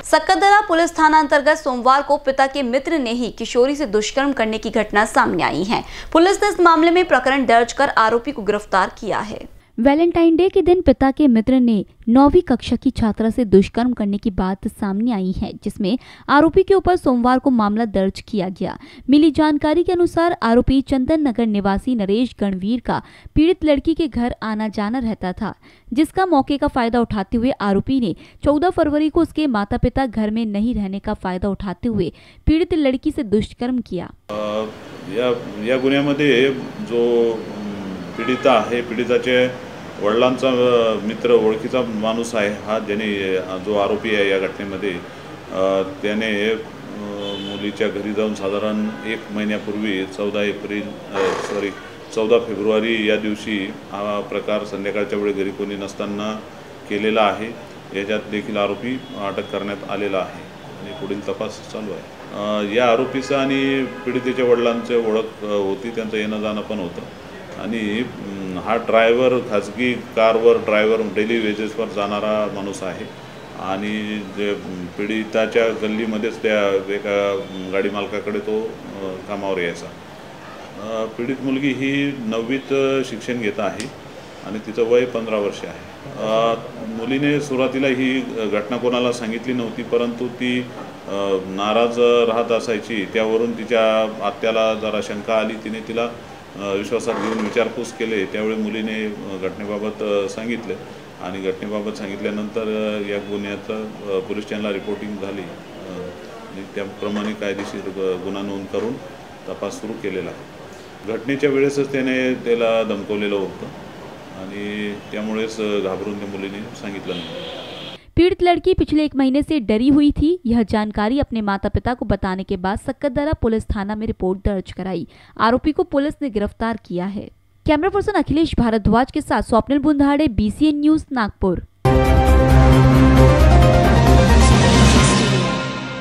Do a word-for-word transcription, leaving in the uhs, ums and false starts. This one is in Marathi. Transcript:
सक्करदरा पुलिस थाना अंतर्गत सोमवार को पिता के मित्र ने ही किशोरी से दुष्कर्म करने की घटना सामने आई है। पुलिस ने इस मामले में प्रकरण दर्ज कर आरोपी को गिरफ्तार किया है। वैलेंटाइन डे के दिन पिता के मित्र ने नौवीं कक्षा की छात्रा से दुष्कर्म करने की बात सामने आई है, जिसमें आरोपी के ऊपर सोमवार को मामला दर्ज किया गया। मिली जानकारी के अनुसार आरोपी चंदन नगर निवासी नरेश गणवीर का पीड़ित लड़की के घर आना जाना रहता था, जिसका मौके का फायदा उठाते हुए आरोपी ने चौदह फरवरी को उसके माता पिता घर में नहीं रहने का फायदा उठाते हुए पीड़ित लड़की से दुष्कर्म किया। या, या गुन्ह्यामध्ये जो पीडिता आहे, पीडिताचे वडिलांचा मित्र ओळखीचा माणूस आहे हा, ज्याने जो आरोपी आहे या घटनेमध्ये त्याने मुलीच्या घरी जाऊन साधारण एक महिन्यापूर्वी चौदा एप्रिल सॉरी चौदा फेब्रुवारी या दिवशी हा प्रकार संध्याकाळच्या वेळी घरी कोणी नसताना केलेला आहे। याच्यात देखील आरोपी अटक करण्यात आलेला आहे आणि पुढील तपास चालू आहे। या आरोपीचा आणि पीडितेच्या वडिलांची ओळख होती, त्यांचं येणं जाणं पण होतं आणि हा ड्रायव्हर खाजगी कारवर ड्रायव्हर डेली वेजेसवर जाणारा माणूस आहे आणि जे पीडिताच्या गल्लीमध्येच त्या एका गाडी मालकाकडे तो कामावर यायचा। पीडित मुलगी ही नववीत शिक्षण घेत आहे आणि तिचं वय पंधरा वर्ष आहे। मुलीने सुरुवातीला ही घटना कोणाला सांगितली नव्हती, परंतु ती नाराज राहत असायची। त्यावरून तिच्या आत्याला जरा शंका आली, तिने तिला विश्वासात घेऊन विचारपूस केले। त्यावेळी मुलीने घटनेबाबत सांगितले आणि घटनेबाबत सांगितल्यानंतर या गुन्ह्याचं पोलीस स्टेशनला रिपोर्टिंग झाली आणि त्याप्रमाणे कायदेशीर गुन्हा नोंद करून तपास सुरू केलेला आहे। घटनेच्या वेळेसच त्याने त्याला धमकवलेलं होतं आणि त्यामुळेच घाबरून त्या मुलीने सांगितलं नाही। पीड़ित लड़की पिछले एक महीने से डरी हुई थी। यह जानकारी अपने माता पिता को बताने के बाद सक्करदरा पुलिस थाना में रिपोर्ट दर्ज कराई। आरोपी को पुलिस ने गिरफ्तार किया है। कैमरा पर्सन अखिलेश भारद्वाज के साथ Swapnil Bundhade, B C N news, Nagpur.